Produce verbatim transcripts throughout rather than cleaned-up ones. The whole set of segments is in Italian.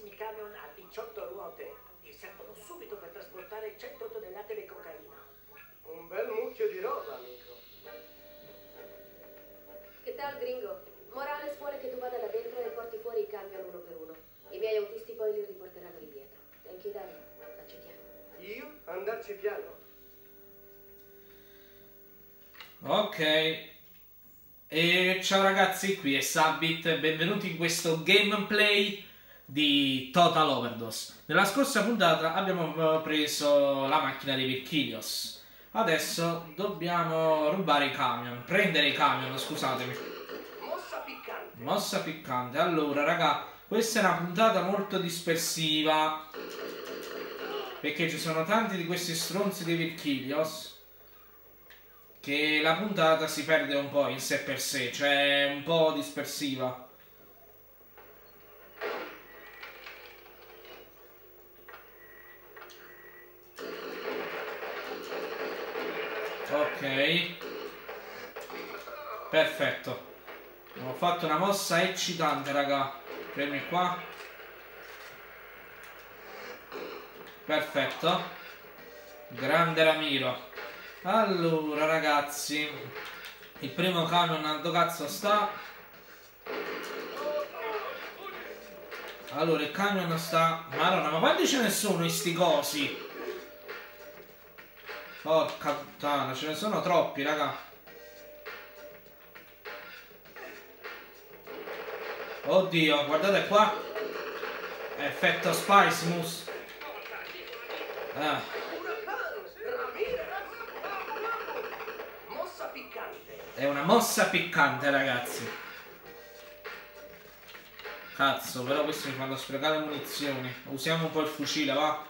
grandissimi camion a diciotto ruote ti servono subito per trasportare cento tonnellate di cocaina. Un bel mucchio di roba, amico. Che tal, gringo? Morales vuole che tu vada là dentro e porti fuori i camion uno per uno. I miei autisti poi li riporteranno indietro. Thank you, Daddy. Accettiamo. Io? Andarci piano. Ok. E ciao ragazzi, qui è Sabbit, benvenuti in questo gameplay di Total Overdose. Nella scorsa puntata abbiamo preso la macchina dei Virkilios. Adesso dobbiamo rubare i camion, prendere i camion, scusatemi. Mossa piccante. Mossa piccante. Allora raga, questa è una puntata molto dispersiva, perché ci sono tanti di questi stronzi dei Virkilios che la puntata si perde un po' in sé per sé, cioè è un po' dispersiva. Ok. Perfetto. Ho fatto una mossa eccitante, raga. Fermi qua. Perfetto. Grande Ramiro. Allora ragazzi, il primo camion dove cazzo sta? Allora il camion sta... Madonna, ma quanti ce ne sono sti cosi? Porca puttana, ce ne sono troppi raga. Oddio, guardate qua. Effetto Spice Mousse. Ah. È una mossa piccante, ragazzi. Cazzo, però questi mi fanno sprecare munizioni. Usiamo un po' il fucile, va?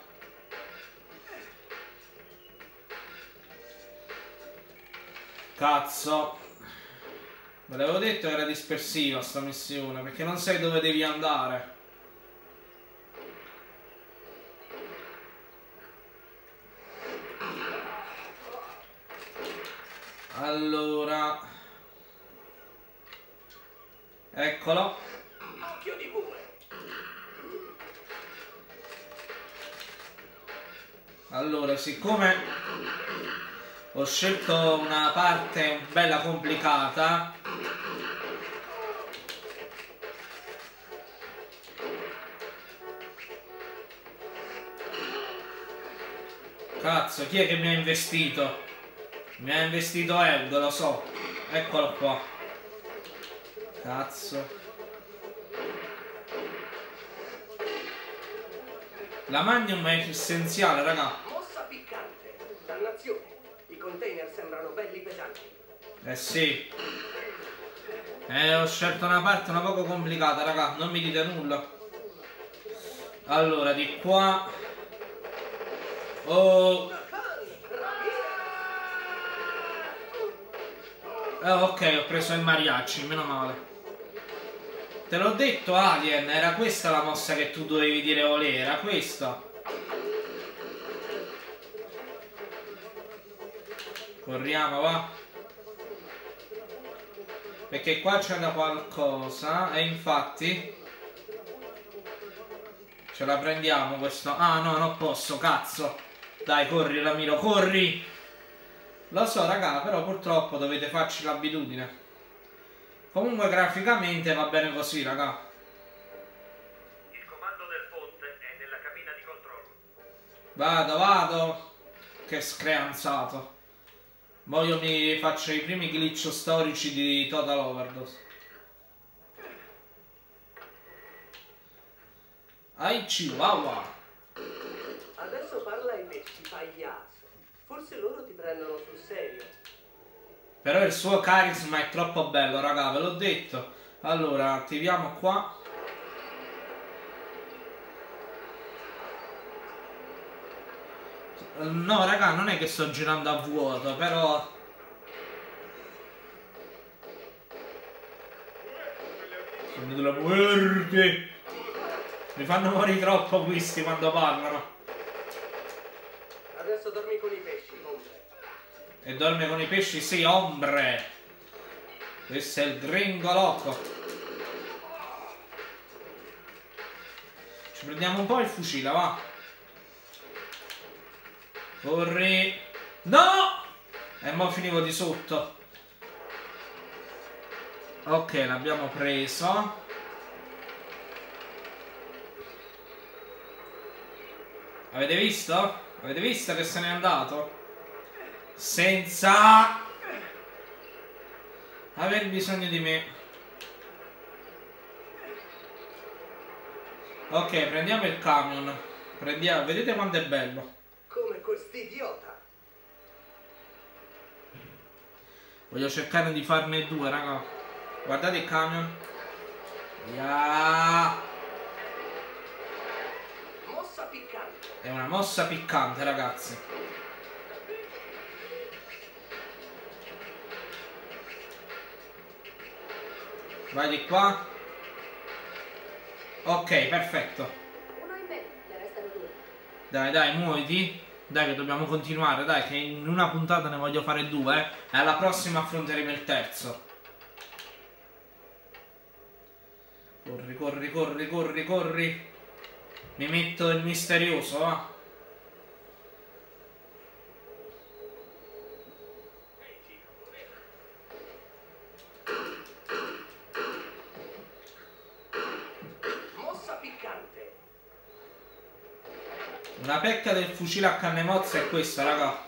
Cazzo. Ve l'avevo detto che era dispersiva sta missione, perché non sai dove devi andare. Allora, eccolo. Occhio di bue. Allora, siccome ho scelto una parte bella complicata, cazzo, chi è che mi ha investito? Mi ha investito Ed, lo so. Eccolo qua. Cazzo. La Magnum è essenziale, raga. Mossa piccante. Dannazione. I container sembrano belli pesanti. Eh sì. Eh, ho scelto una parte una poco complicata, raga. Non mi dite nulla. Allora, di qua. Oh. Eh, ok, ho preso il mariachi, meno male. Te l'ho detto, Alien, era questa la mossa che tu dovevi dire olè, era questa. Corriamo, va. Perché qua c'è da qualcosa, e infatti ce la prendiamo questo. Ah, no, non posso, cazzo. Dai, corri, Ramiro, corri. Lo so raga, però purtroppo dovete farci l'abitudine. Comunque graficamente va bene così raga. Il comando del ponte è nella cabina di controllo. Vado, vado. Che screanzato. Mo' io mi faccio i primi glitch storici di Total Overdose. Ai chihuahua. Adesso parla ai pesci, pagliasso. Forse loro ti prendono sul serio. Però il suo carisma è troppo bello, raga, ve l'ho detto. Allora, attiviamo qua. No, raga, non è che sto girando a vuoto, però... Sono della muerte. Mi fanno morire troppo questi quando parlano. Adesso dormi con i pesci, ombre. E dorme con i pesci, sì, ombre. Questo è il gringo loco. Ci prendiamo un po' il fucile, va. Corri. No! E mo finivo di sotto. Ok, l'abbiamo preso. Avete visto? Avete visto che se n'è andato? Senza aver bisogno di me. Ok, prendiamo il camion. Prendiamo, vedete quanto è bello. Come quest'idiota. Voglio cercare di farne due, raga. Guardate il camion. Yeah. Mossa piccante. È una mossa piccante, ragazzi. Vai di qua. Ok, perfetto. Uno in meno, ne restano due. Dai, dai, muoviti. Dai che dobbiamo continuare, dai che in una puntata ne voglio fare due, eh. E alla prossima affronteremo il terzo. Corri, corri, corri, corri, corri. Mi metto il misterioso, va. Mossa piccante. Una pecca del fucile a canne mozze è questa, raga.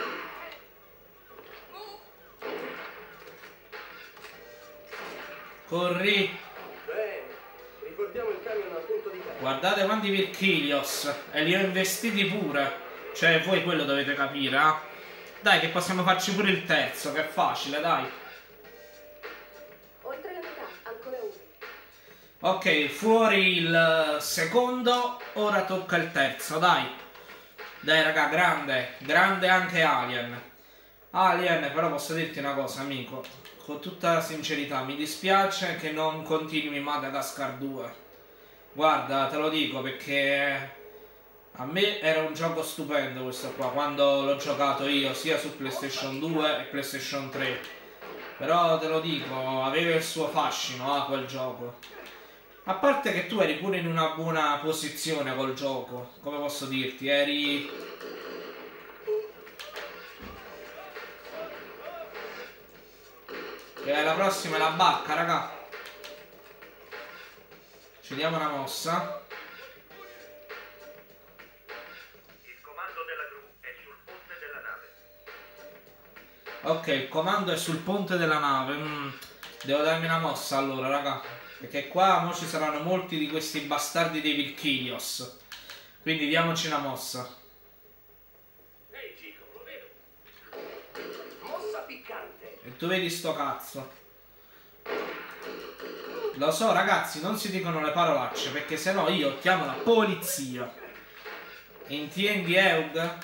Corri. Bene. Riportiamo il camion al punto di terra. Guardate quanti Virchilios. E li ho investiti pure. Cioè, voi quello dovete capire, eh. Dai, che possiamo farci pure il terzo, che è facile, dai. Oltre la metà, ancora uno. Ok, fuori il secondo, ora tocca il terzo, dai. Dai, raga, grande. Grande anche Alien. Alien, però posso dirti una cosa, amico. Con tutta sincerità, mi dispiace che non continui Madagascar due. Guarda, te lo dico perché a me era un gioco stupendo questo qua, quando l'ho giocato io sia su PlayStation due e PlayStation tre. Però te lo dico, aveva il suo fascino, ah, quel gioco. A parte che tu eri pure in una buona posizione col gioco, come posso dirti, eri... E la prossima è la bacca, raga. Ci diamo una mossa. Il comando della gru è sul ponte della nave. Ok, il comando è sul ponte della nave. Mm, devo darmi una mossa allora, raga. Perché qua mo ci saranno molti di questi bastardi dei Virchilios. Quindi diamoci una mossa. Ehi, Chico, lo vedo. Mossa piccante. E tu vedi sto cazzo. Lo so, ragazzi, non si dicono le parolacce, perché sennò io chiamo la polizia. Intendi, Eug?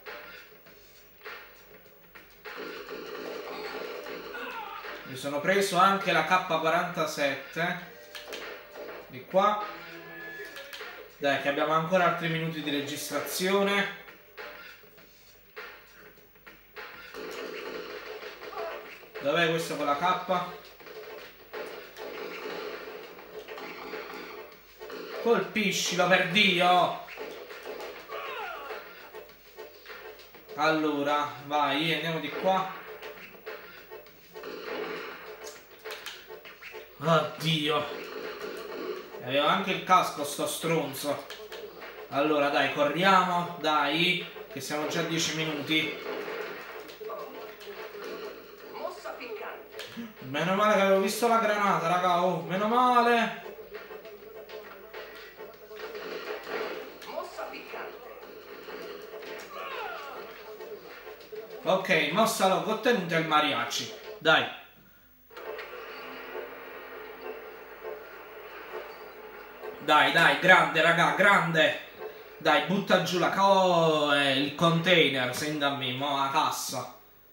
Mi sono preso anche la K quarantasette. Di qua. Dai, che abbiamo ancora altri minuti di registrazione. Dov'è questo con la K? Colpiscilo, per Dio! Allora, vai, andiamo di qua. Oddio. Avevo anche il casco, sto stronzo. Allora, dai, corriamo, dai, che siamo già a dieci minuti. Mossa piccante. Meno male che avevo visto la granata, raga, oh, meno male. Mossa piccante. Ok, mossa l'ho ottenuta il mariachi. Dai. Dai, dai, grande, raga, grande. Dai, butta giù la co... eh, il container, senti a me, mo' la cassa.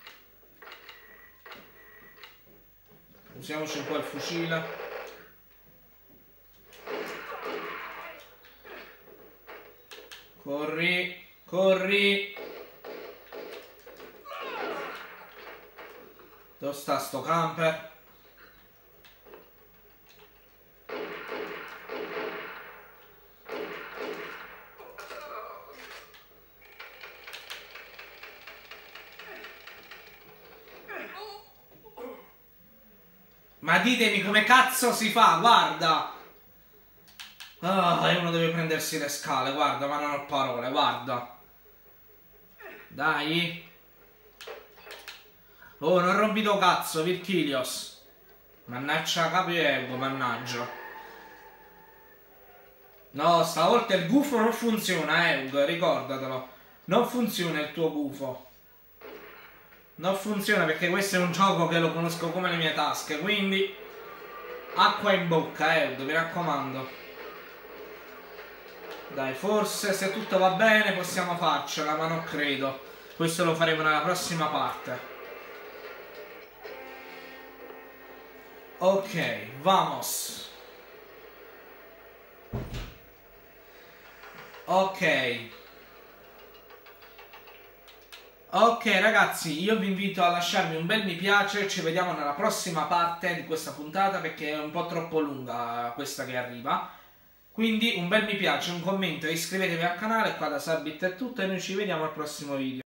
Usiamoci un po' il fucile. Corri, corri. Dove sta sto camper? Ma ditemi come cazzo si fa, guarda. Ah, e uno deve prendersi le scale, guarda, ma non ho parole, guarda. Dai. Oh, non rompito cazzo, Virgilios. Mannaggia capi ego, mannaggia. No, stavolta il gufo non funziona, Eug, ricordatelo. Non funziona il tuo gufo. Non funziona perché questo è un gioco che lo conosco come le mie tasche, quindi acqua in bocca, Eug, mi raccomando. Dai, forse se tutto va bene possiamo farcela, ma non credo. Questo lo faremo nella prossima parte. Ok, vamos. Ok. Ok ragazzi, io vi invito a lasciarmi un bel mi piace. Ci vediamo nella prossima parte di questa puntata, perché è un po' troppo lunga questa che arriva. Quindi un bel mi piace, un commento e iscrivetevi al canale. Qua da Sabit è tutto e noi ci vediamo al prossimo video.